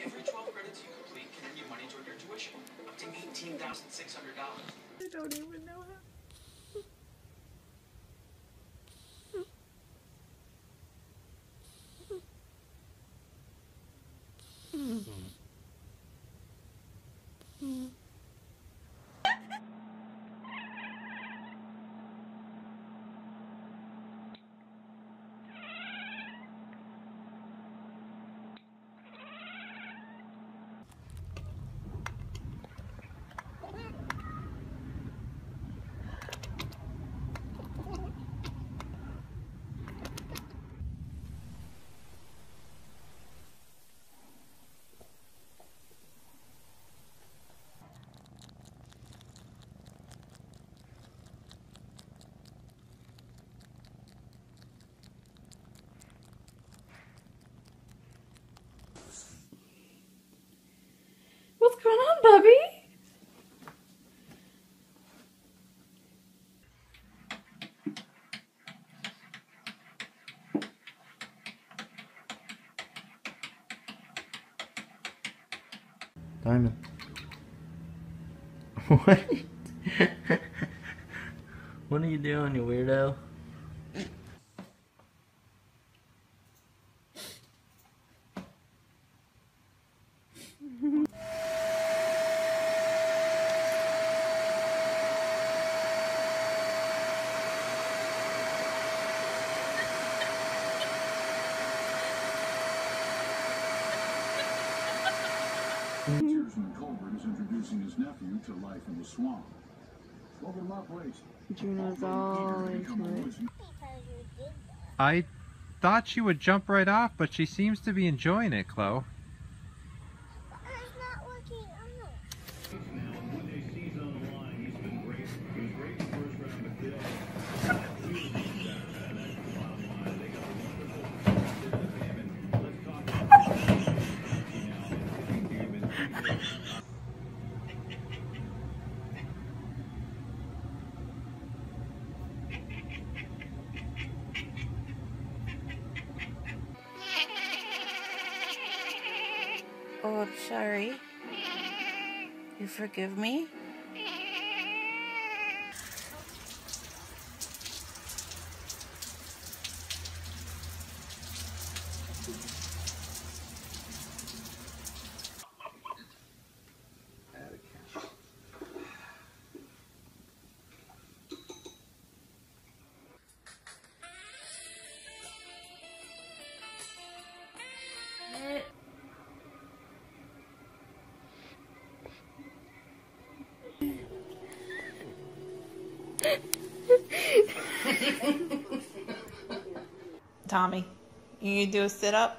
Every 12 credits you complete can earn you money toward your tuition, up to $18,600. I don't even know how. What's going on, Bubby? Diamond. What? What are you doing, you weirdo? Chairman Colbert is introducing his nephew to life in the swamp. Open him up, please. Juno's all into it. I thought she would jump right off, but she seems to be enjoying it, Chloe. I'm not looking up. Oh, I'm sorry. You forgive me? Tommy, you gonna do a sit-up?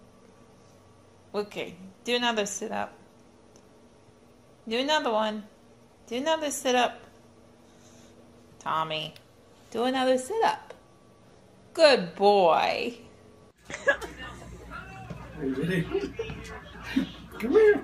Okay, do another sit-up. Do another one. Do another sit-up. Tommy, do another sit-up. Good boy. Come here.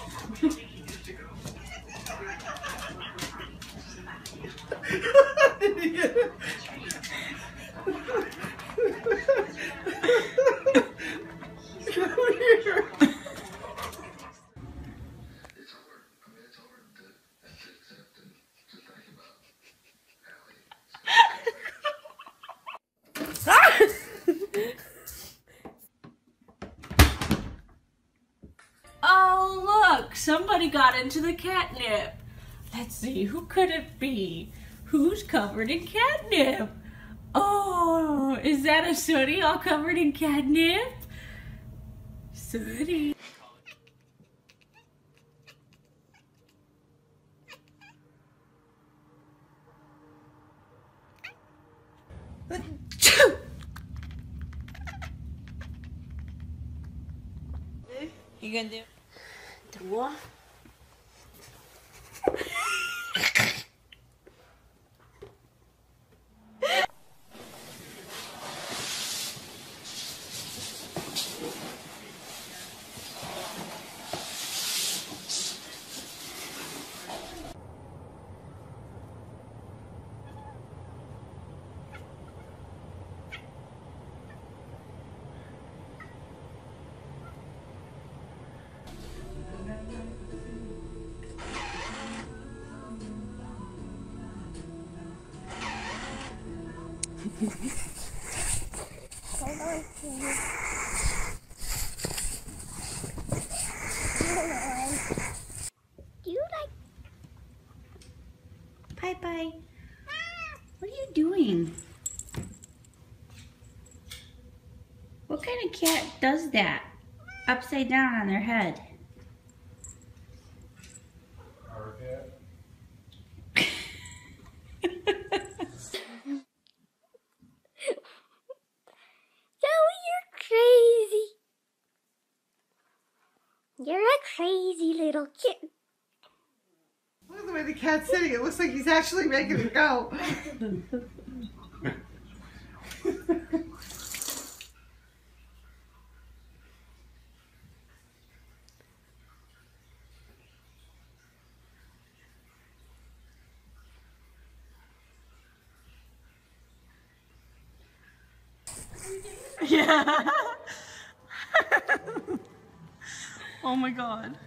Oh, look! Somebody got into the catnip. Let's see, who could it be? Who's covered in catnip? Oh, is that a Sooty all covered in catnip? Sooty. You gonna do? Do what? Hold on, please. Hold on. Do you like... Bye-bye. What are you doing? What kind of cat does that? Upside down on their head. Our cat. Zoe, you're crazy. You're a crazy little kid. Look at the way the cat's sitting. It looks like he's actually making it go. Yeah. Oh my god.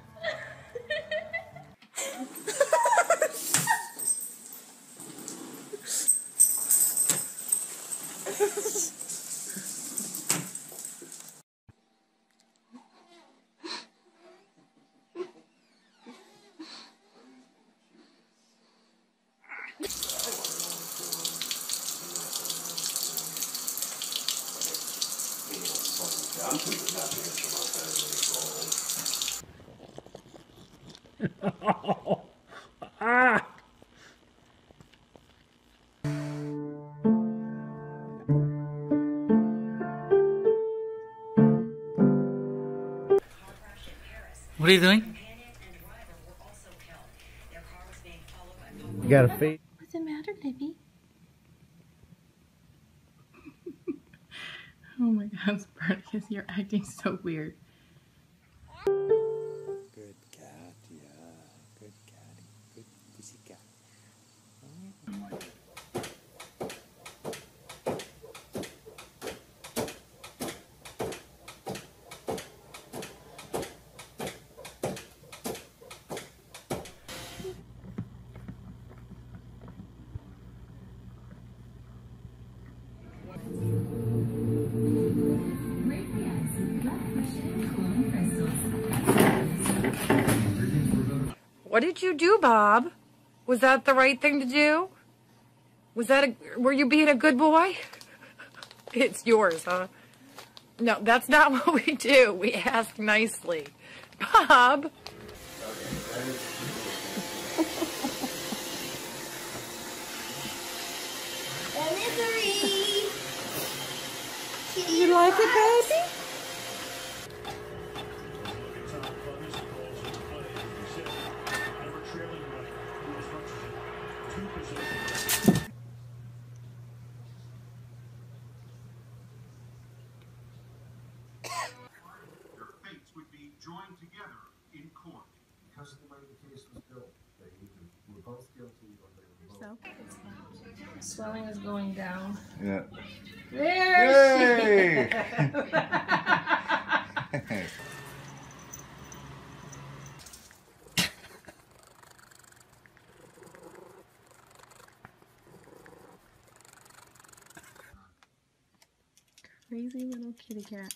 Ah! What are you doing? You got a face. What's the matter, baby? Oh my god, Spartacus, you're acting so weird. Good cat, yeah. Good cat. Good pussy cat. What did you do, Bob? Was that the right thing to do? Were you being a good boy? It's yours, huh? No, that's not what we do. We ask nicely. Bob? You like it, baby? Their fates would be joined together in court. Because of the way the case was built, they either were both guilty or they were both. Swelling is going down. Yeah. There Yay! Crazy little kitty cat.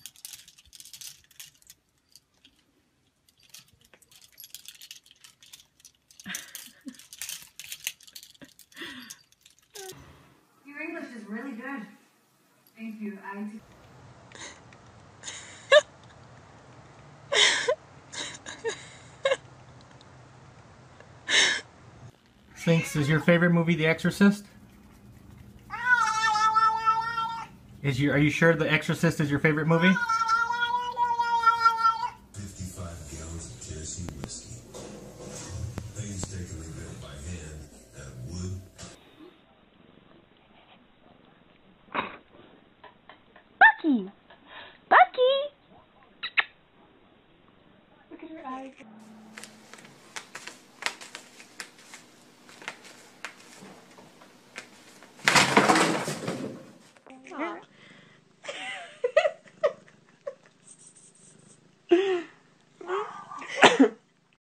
Your English is really good. Thank you. Sphinx, is your favorite movie The Exorcist? Are you sure The Exorcist is your favorite movie? 55 gallons of Tennessee whiskey. Painstakingly built by hand out of wood. Bucky! Bucky! Look at her eyes.